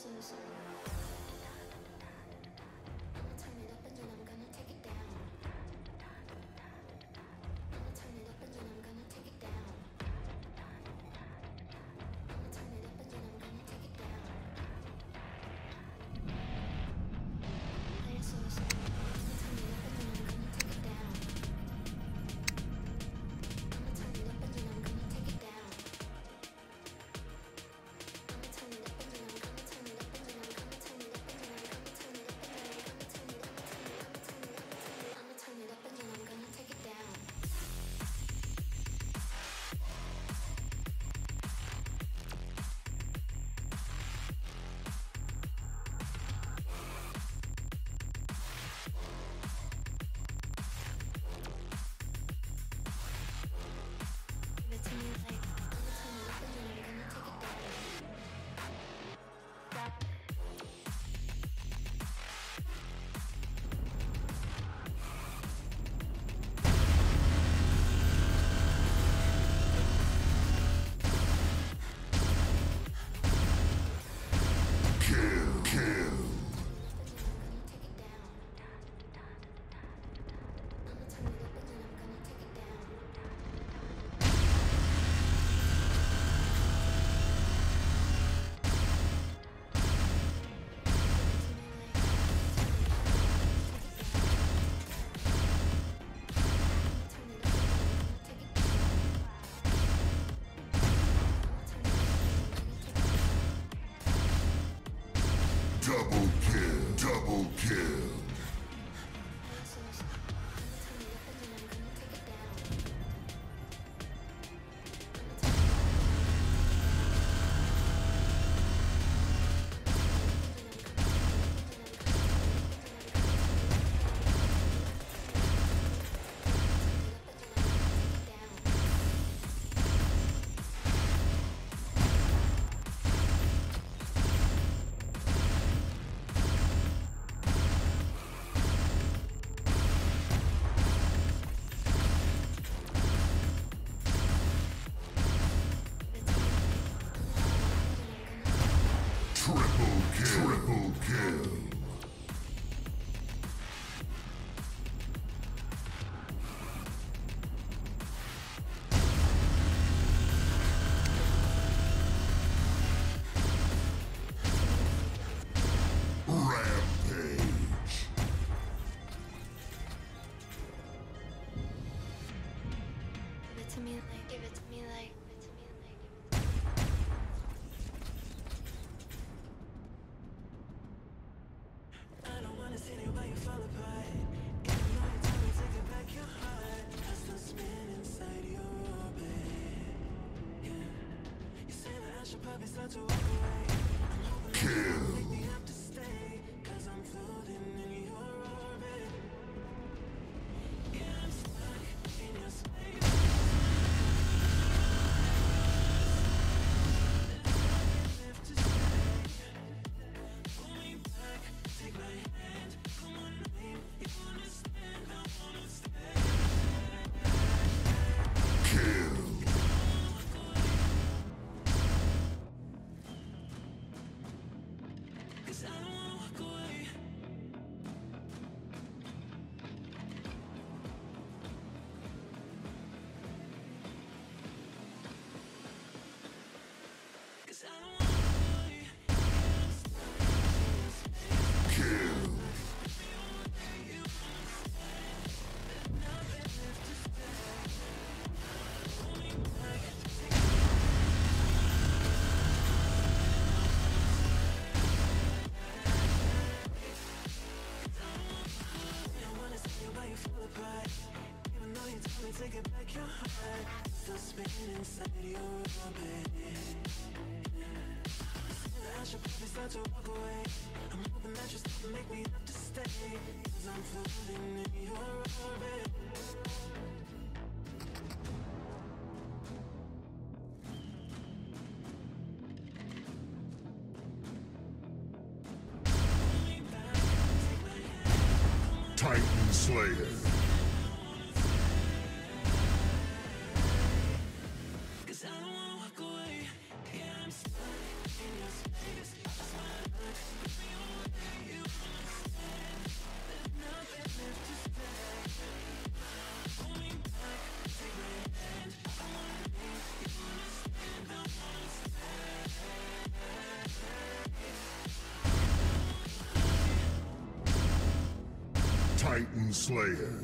Double kill. Triple kill. Rampage. Give it to me like, give it to me like. Kill. Titan Slayer. I don't wanna walk away. Yeah, I'm stuck in your space. Titan Slayer.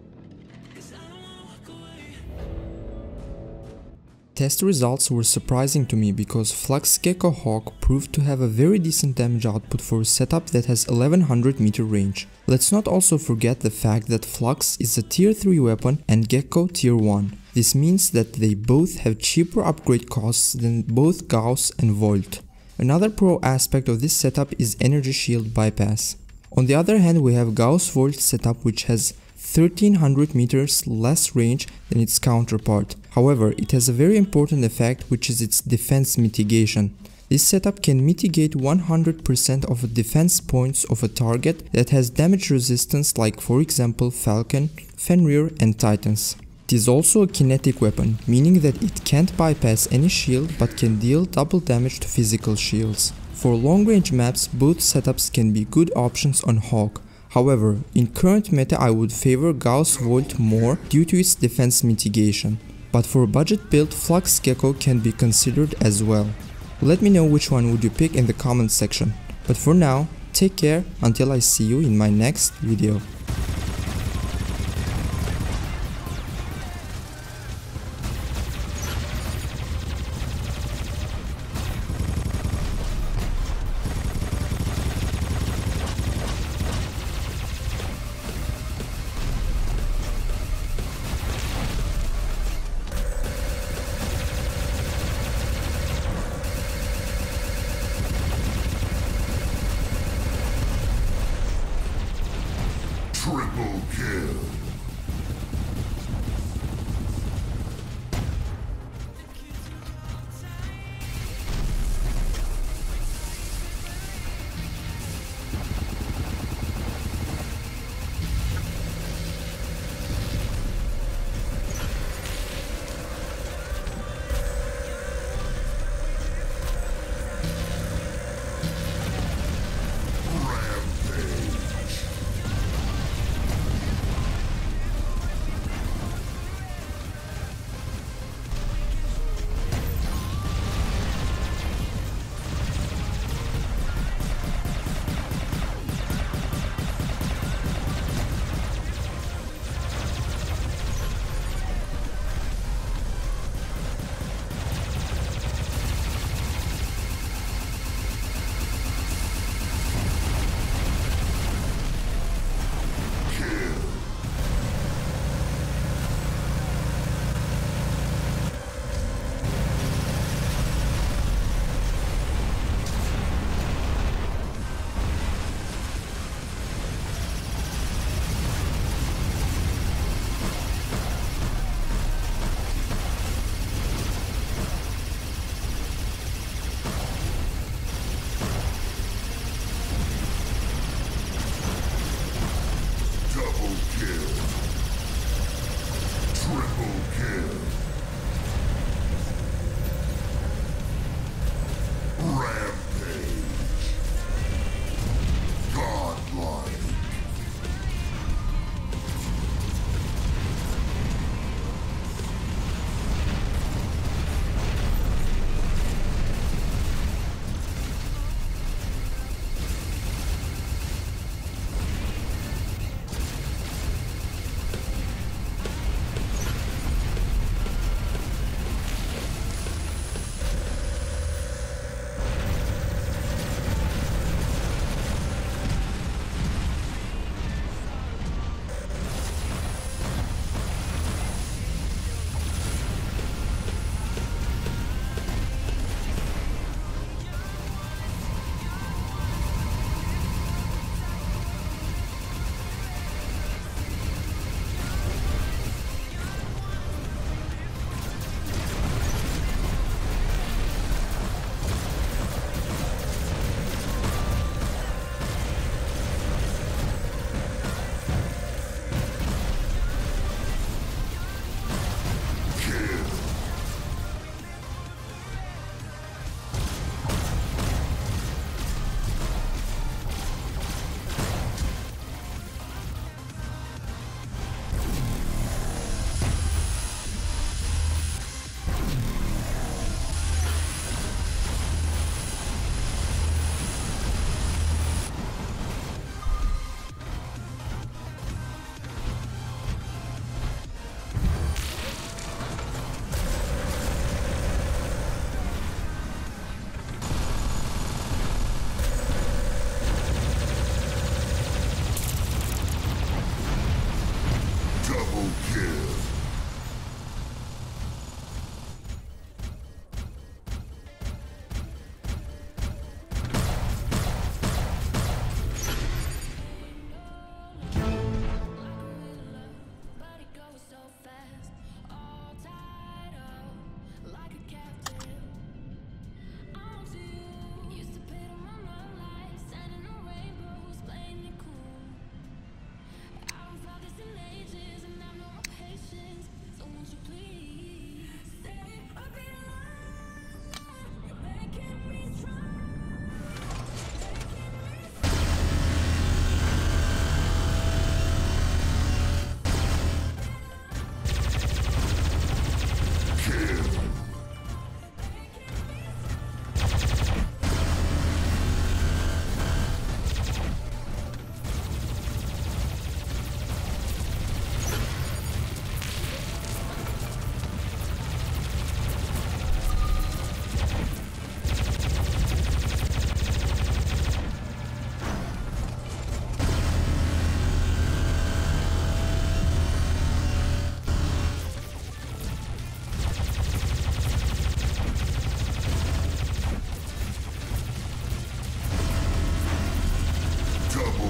Test results were surprising to me because Flux Gecko Hawk proved to have a very decent damage output for a setup that has 1100 meter range. Let's not also forget the fact that Flux is a tier 3 weapon and Gecko tier 1. This means that they both have cheaper upgrade costs than both Gauss and Volt. Another pro aspect of this setup is energy shield bypass. On the other hand, we have Gauss Volt setup, which has 1300 meters less range than its counterpart. However, it has a very important effect, which is its defense mitigation. This setup can mitigate 100% of the defense points of a target that has damage resistance, like for example Falcon, Fenrir and Titans. It is also a kinetic weapon, meaning that it can't bypass any shield but can deal double damage to physical shields. For long range maps, both setups can be good options on Hawk. However, in current meta I would favor Gauss Volt more due to its defense mitigation. But for a budget build, Flux Gecko can be considered as well. Let me know which one would you pick in the comment section. But for now, take care until I see you in my next video. Triple kill.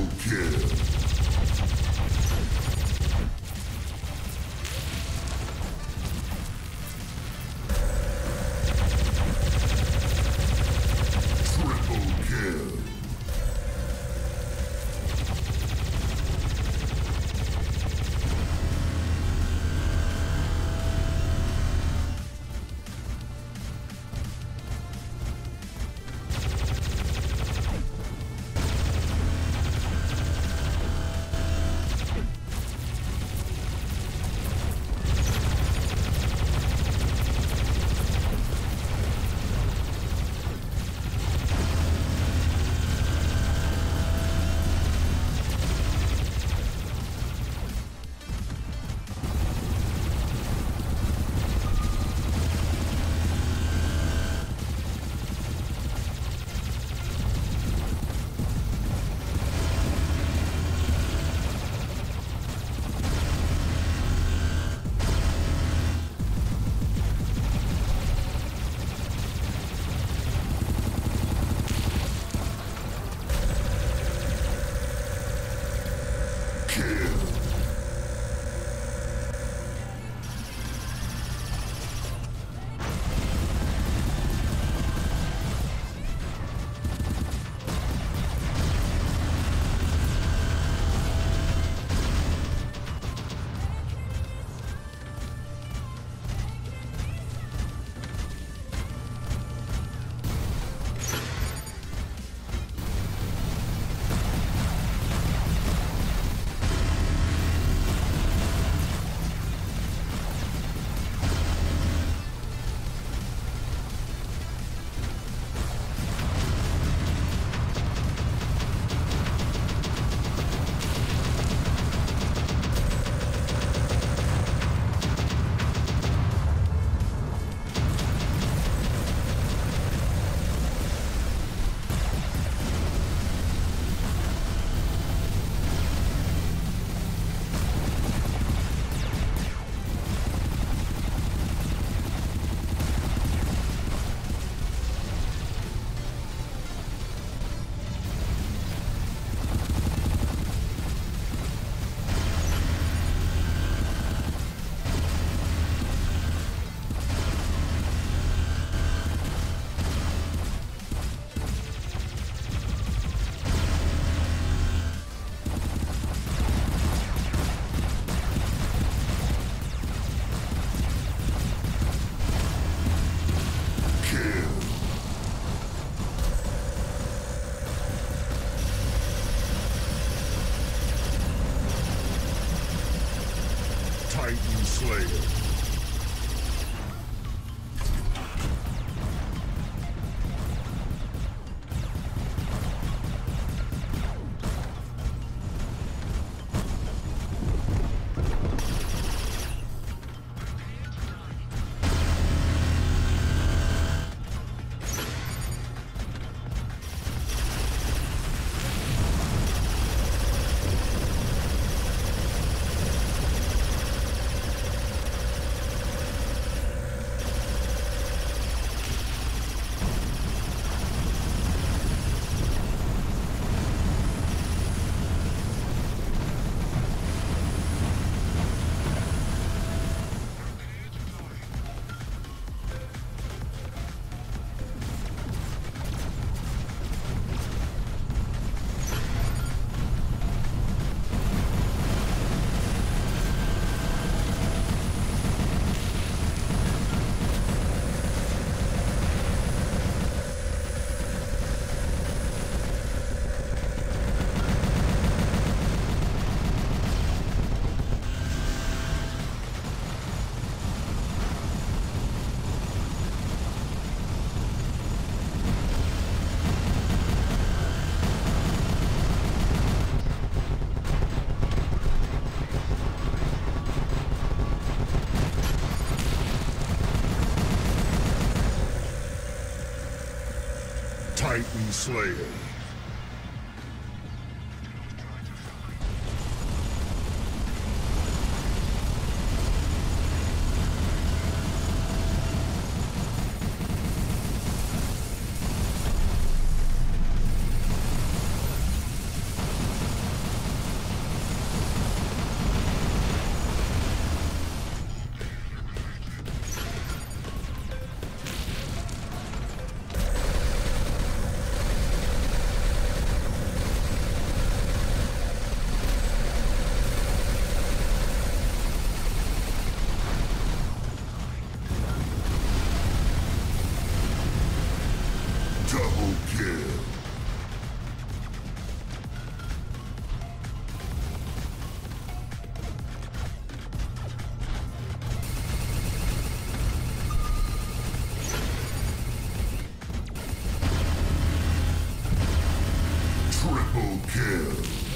Double kill. Triple kill. Titan Slayer. Titan Slayer. Triple kill.